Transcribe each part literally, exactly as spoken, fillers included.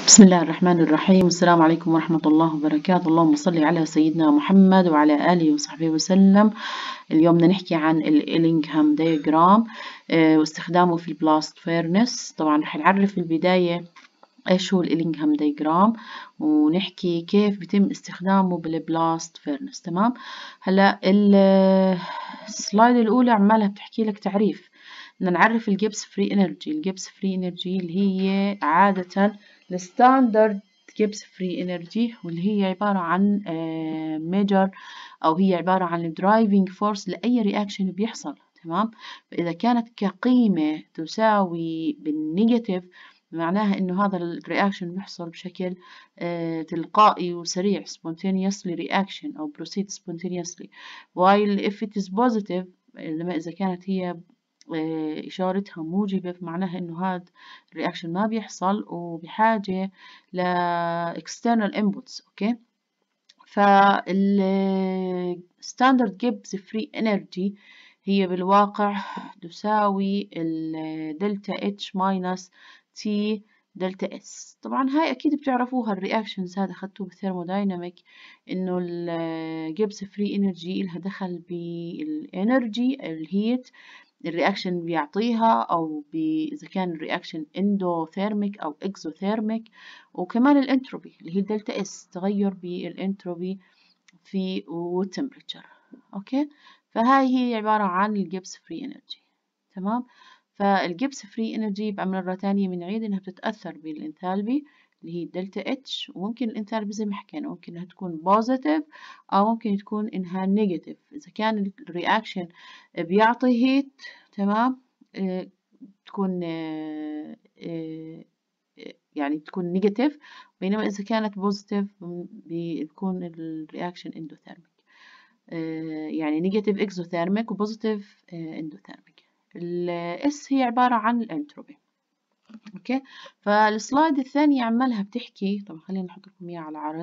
بسم الله الرحمن الرحيم. السلام عليكم ورحمة الله وبركاته. اللهم صل على سيدنا محمد وعلى آله وصحبه وسلم. اليوم بدنا نحكي عن الإلينغهام دياجرام واستخدامه في البلاست فيرنس. طبعا رح نعرف في البداية ايش هو الإلينغهام دياجرام ونحكي كيف بيتم استخدامه بالبلاست فيرنس. تمام. هلا السلايد الأولى عمالها بتحكي لك تعريف. بدنا نعرف الجيبس فري انرجي. الجيبس فري انرجي اللي هي عادة الستاندرد جيبس فري انرجي، واللي هي عبارة عن ميجر او هي عبارة عن درايفنج فورس لأي رياكشن بيحصل. تمام. فإذا كانت كقيمة تساوي بالنيجاتيف معناها إنه هذا الرياكشن بيحصل بشكل آه تلقائي وسريع spontaneously reaction أو proceed spontaneously. while if it is positive لما إذا كانت هي آه إشارتها موجبة فمعناها إنه هذا الرياكشن ما بيحصل وبحاجة ل external inputs. أوكي. فال standard Gibbs free energy هي بالواقع تساوي الدلتا اتش ماينس تي دلتا اس. طبعا هاي اكيد بتعرفوها الرياكشنز، هذا اخذتوه بالثيرمودايناميك انه الجيبس فري انرجي لها دخل بالانرجي الهيت الرياكشن بيعطيها، او اذا كان الرياكشن اندوثيرميك او اكزوثيرميك، وكمان الانتروبي اللي هي الدلتا اس، تغير بالانتروبي في والتمبريتشر. اوكي. فهاي هي عبارة عن الجيبس فري انرجي. تمام. فالجيبس فري انرجي يبقى مرة تانية بنعيد انها بتتأثر بالانثالبي اللي هي الدلتا اتش، وممكن الانثالبي زي ما حكينا ممكن انها تكون بوزيتيف او ممكن تكون انها نيجاتيف. اذا كان الرياكشن بيعطي هيت تمام اه تكون اه اه يعني تكون نيجاتيف، بينما اذا كانت بوزيتيف بيكون الرياكشن اندوثيرميك. يعني نيجاتيف اكزوثيرميك وبوزيتيف اندوثيرميك. الاس هي عبارة عن الانتروبي. اوكي. فالسلايد الثانية عمالها بتحكي، طبعا خلينا نحط لكم اياها على عرض.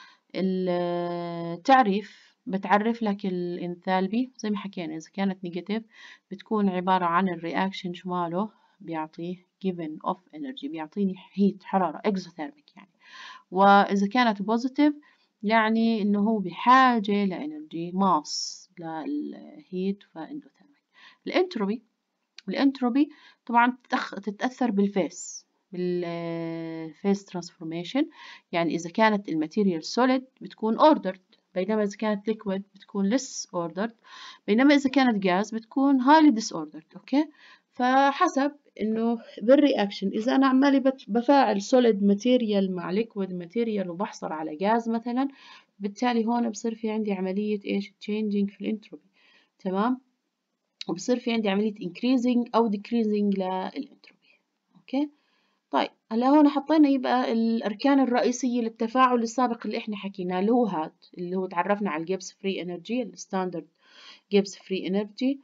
التعريف بتعرف لك الانثالبي زي ما حكينا، اذا كانت نيجاتيف بتكون عبارة عن الرياكشن شو ماله بيعطيه given of energy، بيعطيني هيت حرارة اكزوثيرميك يعني. واذا كانت بوزيتيف يعني انه هو بحاجة لانرجي ماس للهيت فاندوثيرميك. الانتروبي الانتروبي طبعا تتأثر بالفيس بالفيس ترانسفورميشن. يعني اذا كانت الماتيريال سوليد بتكون اوردرد، بينما اذا كانت ليكويد بتكون less ordered، بينما اذا كانت غاز بتكون highly disordered. اوكي. فحسب انه بالرياكشن اذا انا عمالي بفاعل سوليد ماتيريال مع ليكويد ماتيريال وبحصل على غاز مثلا، بالتالي هون بصير في عندي عملية ايش changing في الانتروبي. تمام. وبصير في عندي عملية increasing او decreasing للانتروبي. اوكي. طيب هلا هون حطينا يبقى الاركان الرئيسية للتفاعل السابق اللي احنا حكيناه اللي هو هاد اللي هو تعرفنا على الجيبس فري انرجي الستاندرد جيبس فري انرجي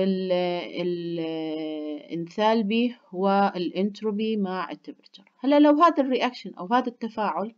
والانثالبي والانتروبي مع التمبريتشر. هلا لو هذا الرياكشن او هذا التفاعل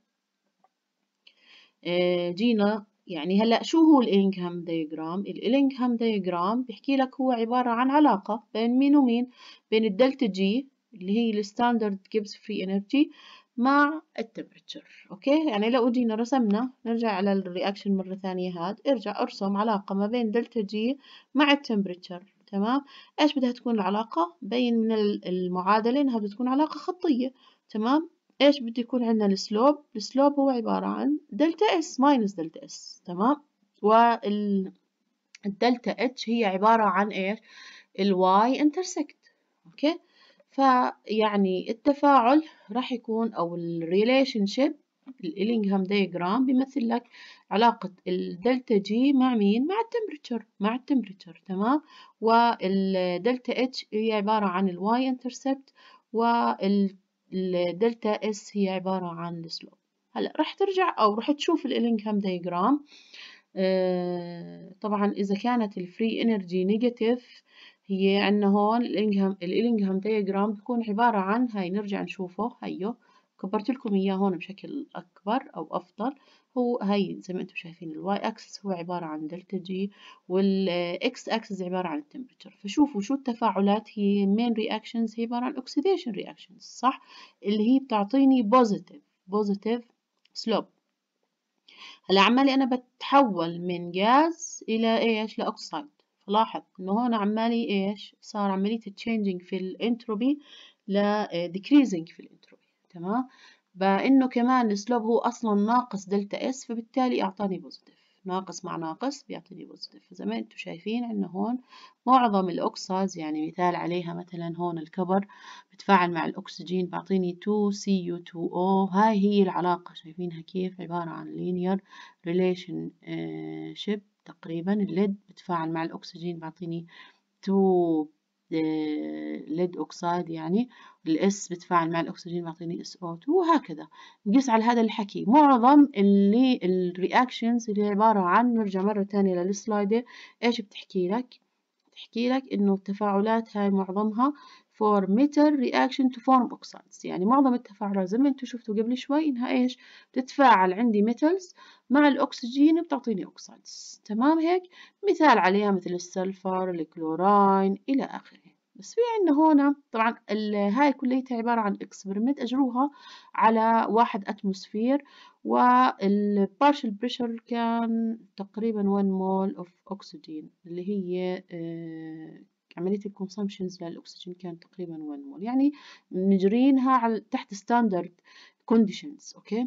جينا يعني هلا شو هو الإلينغهام دياجرام؟ الإلينغهام دياجرام بيحكي لك هو عبارة عن علاقة بين مين ومين، بين الدلتا جي اللي هي الستاندرد جيبس فري انرجي مع التمبريتشر. اوكي. يعني لو جينا رسمنا نرجع على الرياكشن مرة ثانية، هاد ارجع ارسم علاقة ما بين دلتا جي مع التمبريتشر. تمام. ايش بدها تكون العلاقة؟ بين من المعادلة انها بتكون علاقة خطية. تمام. ايش بده يكون عندنا السلوب؟ السلوب هو عبارة عن دلتا اس ماينس دلتا اس. تمام. والدلتا اتش هي عبارة عن ايش؟ الواي انترسكت. اوكي. فيعني التفاعل راح يكون او الريليشن شيب الإلينغهام دياجرام بيمثل لك علاقة الدلتا جي مع مين؟ مع التمبريتشر مع التمبريتشر. تمام. والدلتا اتش هي عبارة عن الواي انترسبت، وال الدلتا اس هي عبارة عن السلوب. هلا راح ترجع او راح تشوف الإلينغهام دياجرام. آه طبعا اذا كانت الفري انرجي نيجاتيف هي عندنا هون الإلينغهام الإلينغهام دياجرام بتكون عبارة عن هاي. نرجع نشوفه، هيو كبرت لكم اياه هون بشكل اكبر او افضل. هو هاي زي ما انتم شايفين الواي اكسس هو عبارة عن دلتا جي، والاكس اكسس عبارة عن التمبريتشر. فشوفوا شو التفاعلات هي مين رياكشنز، هي عبارة عن اوكسيديشن رياكشنز، صح؟ اللي هي بتعطيني بوزيتيف positive slope. هلا عمالي أنا بتحول من غاز إلى إيش؟ لأكسايد. فلاحظ إنه هون عمالي إيش؟ صار عملية changing في الانتروبي ل decreasing في الانتروبي. تمام؟ بإنه كمان السلوب هو أصلا ناقص دلتا اس، فبالتالي أعطاني بوزيتيف. ناقص مع ناقص بيعطيني بوزيتيف. فزي ما انتم شايفين عندنا هون معظم الأكساز، يعني مثال عليها مثلا هون الكبر بتفاعل مع الأكسجين بعطيني تو سي يو تو أو. هاي هي العلاقة، شايفينها كيف؟ عبارة عن linear relationship تقريبا. الليد بتفاعل مع الأكسجين بعطيني تو ليد أكسايد، يعني الإس بتفاعل مع الأكسجين بعطيني إس أو تو، وهكذا. نقيس على هذا الحكي. معظم اللي الرياكشنز اللي عبارة عن، نرجع مرة تانية للسلايدة، إيش بتحكي لك؟ بتحكي لك إنه التفاعلات هاي معظمها for metal reaction to form oxides. يعني معظم التفاعلات زي ما انتم شفتوا قبل شوي إنها إيش؟ بتتفاعل عندي metals مع الأكسجين بتعطيني oxides. تمام هيك؟ مثال عليها مثل السلفر، الكلوراين إلى آخره. بس في عندنا هون طبعا هاي كليتها عبارة عن اكسبيرمنت أجروها على واحد أتموسفير، والبارشل بريشر كان تقريبا واحد مول اوف أكسجين، اللي هي آه عملية الكونسامشنز للأكسجين كان تقريبا واحد مول، يعني مجرينها على تحت ستاندرد كونديشنز. أوكي،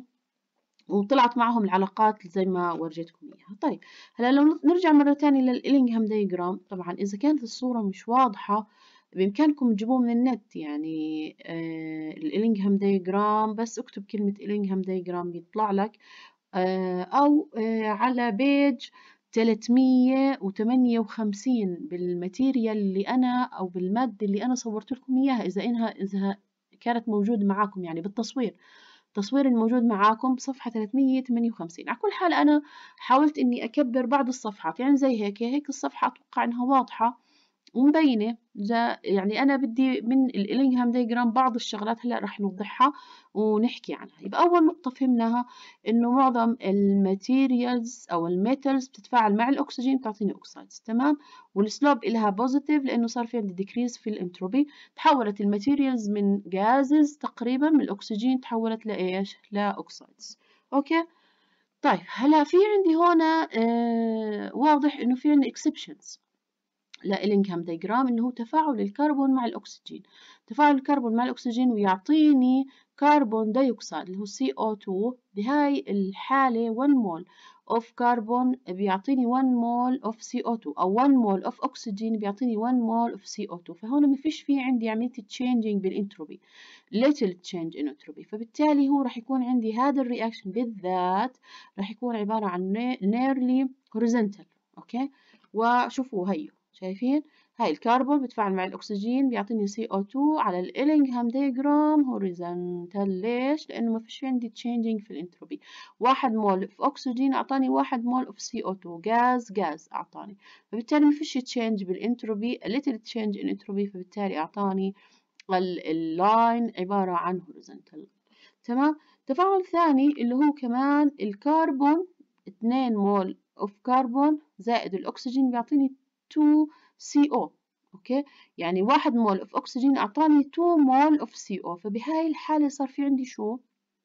وطلعت معهم العلاقات زي ما ورجيتكم إياها. طيب هلا لو نرجع مرة تانية للإلينغهام دايجرام، طبعا إذا كانت الصورة مش واضحة بإمكانكم تجيبوه من النت، يعني آه الإلينغهام دايجرام، بس اكتب كلمة إلينغهام دايجرام بيطلع لك، آه أو آه على بيج ثلاثمية وثمانية وخمسين بالماتيريال اللي أنا أو بالمادة اللي أنا صورت لكم إياها، إذا إنها إذا كانت موجودة معاكم يعني بالتصوير. التصوير الموجود معاكم بصفحة ثلاثمية وثمانية وخمسين. على كل حال أنا حاولت إني أكبر بعض الصفحات، يعني زي هيك هيك الصفحة أتوقع إنها واضحة ومبينة. يعني أنا بدي من الإلينغهام دايجرام بعض الشغلات هلأ رح نوضحها ونحكي عنها. يبقى أول نقطة فهمناها إنه معظم الماتيريالز أو الميتالز بتتفاعل مع الأكسجين بتعطيني أكسايدز. تمام، والسلوب إلها بوزيتيف لأنه صار في عندي ديكريز في الانتروبي. تحولت الماتيريالز من جازز تقريبا، من الأكسجين تحولت لإيش؟ لأكسايدز. أوكي، طيب هلا في عندي هنا آه واضح إنه في عندي exceptions لإلينغهام دايجرام، إنه هو تفاعل الكربون مع الأكسجين. تفاعل الكربون مع الأكسجين ويعطيني كربون دايوكسيد اللي هو سي أو تو. بهاي الحالة واحد مول of كربون بيعطيني واحد مول of سي أو تو، أو واحد مول of أكسجين بيعطيني واحد مول of سي أو تو. فهون ما فيش في عندي عملية changing بالانتروبي، little change in entropy. فبالتالي هو راح يكون عندي هذا الرياكشن بالذات راح يكون عبارة عن nearly horizontal. أوكي، وشوفوا هيو شايفين هاي الكربون بتفاعل مع الأكسجين بيعطيني سي أو تو على الإلينغهام دايجرام هوريزونتال. ليش؟ لأنه ما فيش عندي تشينجينج في الانتروبي. واحد مول في أكسجين أعطاني واحد مول في سي أو تو، غاز غاز أعطاني، فبالتالي ما فيش تشينج بالانتروبي، little change in entropy، فبالتالي أعطاني اللاين عبارة عن هوريزونتال. تمام. تفاعل ثاني اللي هو كمان الكربون، اثنين مول اوف كربون زائد الأكسجين بيعطيني تو سي أو. أوكي، يعني واحد مول اوف أكسجين أعطاني تو مول اوف سي أو. فبهاي الحالة صار في عندي شو؟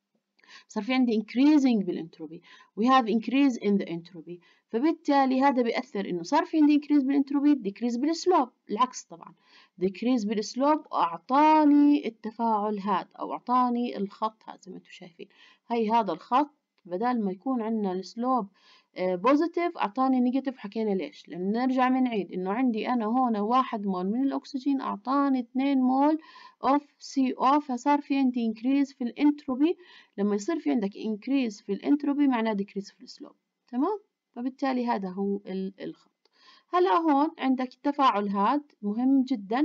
صار في عندي increasing بالانتروبي. we have increase in the entropy. فبالتالي هذا بيأثر إنه صار في عندي increase بالانتروبي، decrease بالسلوب. العكس طبعا، decrease بالسلوب أعطاني التفاعل هذا أو أعطاني الخط هذا زي ما أنتم شايفين. هي هذا الخط بدل ما يكون عندنا السلوب بوزيتيف أعطاني نيجاتيف. حكينا ليش؟ لأن نرجع بنعيد إنه عندي أنا هون واحد مول من الأكسجين أعطاني اثنين مول of سي أو، فصار في عندي increase في الانتروبي. لما يصير في عندك increase في الانتروبي معناه decrease في السلوب. تمام، فبالتالي هذا هو الخط. هلا هون عندك التفاعل هذا مهم جدا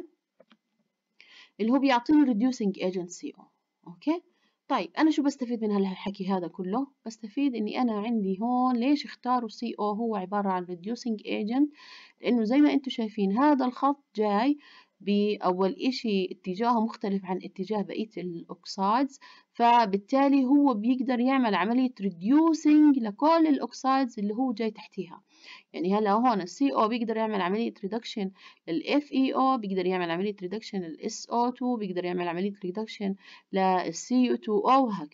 اللي هو بيعطيني reducing agent سي أو. أوكي، طيب أنا شو بستفيد من هالحكي هذا كله؟ بستفيد إني أنا عندي هون ليش اختاروا سي أو هو عبارة عن reducing agent؟ لأنه زي ما أنتم شايفين هذا الخط جاي بأول إشي اتجاهه مختلف عن اتجاه بقية الأكسايدز، فبالتالي هو بيقدر يعمل عملية reducing لكل الأكسايدز اللي هو جاي تحتيها. يعني هلا هون ال سي أو بيقدر يعمل عملية reduction لل إف إي أو، بيقدر يعمل عملية reduction لل إس أو تو، بيقدر يعمل عملية reduction لل سي يو تو أو، وهكذا.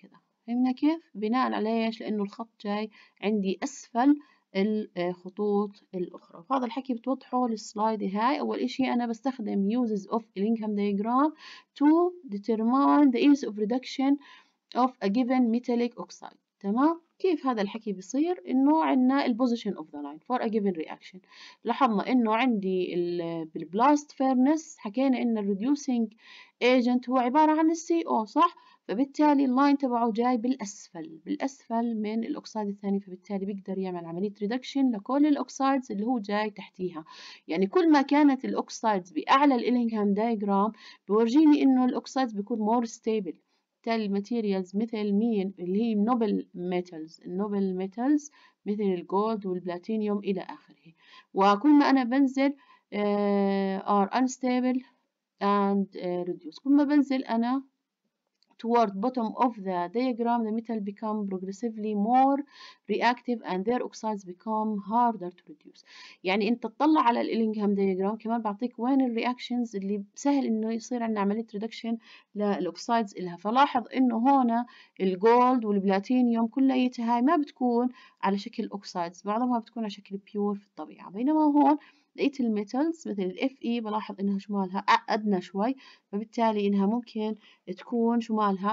فهمنا كيف؟ بناء على ايش؟ لأنه الخط جاي عندي أسفل الخطوط الأخرى. وهذا الحكي بتوضحه السلايد هاي. أول إشي أنا بستخدم uses of Ellingham diagram to determine the ease of reduction of a given metallic oxide. تمام؟ كيف هذا الحكي بيصير؟ إنه عندنا ال position of the line for a given reaction. لاحظنا إنه عندي بالبلاست فيرنس حكينا إن ال reducing agent هو عبارة عن ال سي أو صح؟ فبالتالي اللاين تبعه جاي بالأسفل بالأسفل من الأكسيد الثاني، فبالتالي بيقدر يعمل عملية ريدكشن لكل الأكسيدز اللي هو جاي تحتيها. يعني كل ما كانت الأكسيدز بأعلى الإلينغهام دايجرام بورجيني إنه الأكسيدز بيكون more stable. بالتالي الماتيريالز مثل مين اللي هي نوبل ميتالز النوبل ميتالز مثل الجولد والبلاتينيوم إلى آخره. وكل ما أنا بنزل uh, are unstable and uh, reduce. كل ما بنزل أنا toward bottom of the diagram the metal become progressively more reactive and their oxides become harder to reduce. يعني انت تطلع على الإلينغهام diagram كمان بعطيك وين الرياكشنز اللي سهل انه يصير عندنا عملية ريدكشن للأوكسايدز إلها. فلاحظ انه هون الجولد والبلاتينيوم كليتها هاي ما بتكون على شكل أوكسايدز، معظمها بتكون على شكل بيور في الطبيعة. بينما هون لقيت الميتالز مثل الاف اي بلاحظ انها شمالها ادنى شوي، فبالتالي انها ممكن تكون شمالها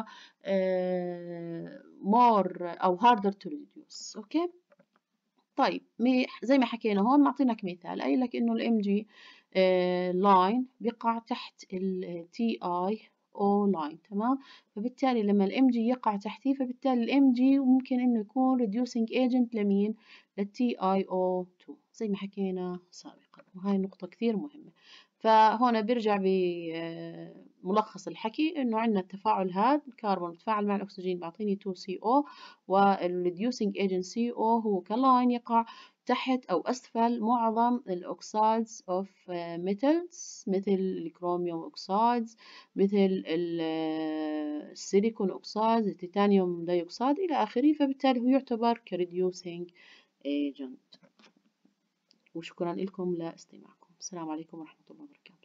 مور او harder to reduce. اوكي طيب زي ما حكينا هون معطينك مثال قايل لك انه الام جي لاين بيقع تحت التي اي او لاين. تمام؟ فبالتالي لما الام جي يقع تحتيه فبالتالي الام جي ممكن انه يكون reducing agent لمين؟ للتي اي او تو زي ما حكينا سابقا، وهاي النقطة كثير مهمة. فهون بيرجع بملخص الحكي انه عندنا التفاعل هذا الكربون بتفاعل مع الاكسجين بيعطيني تو سي او، والريديوسينج ايجنت سي او هو كلاين يقع تحت او اسفل معظم الاوكسايدز اوف ميتالز مثل الكروميوم اوكسايدز مثل السيليكون اوكسايدز التيتانيوم دايوكسيد الى اخره. فبالتالي هو يعتبر كريديوسينج ايجنت. وشكرا لكم لاستماعكم. السلام عليكم ورحمة الله وبركاته.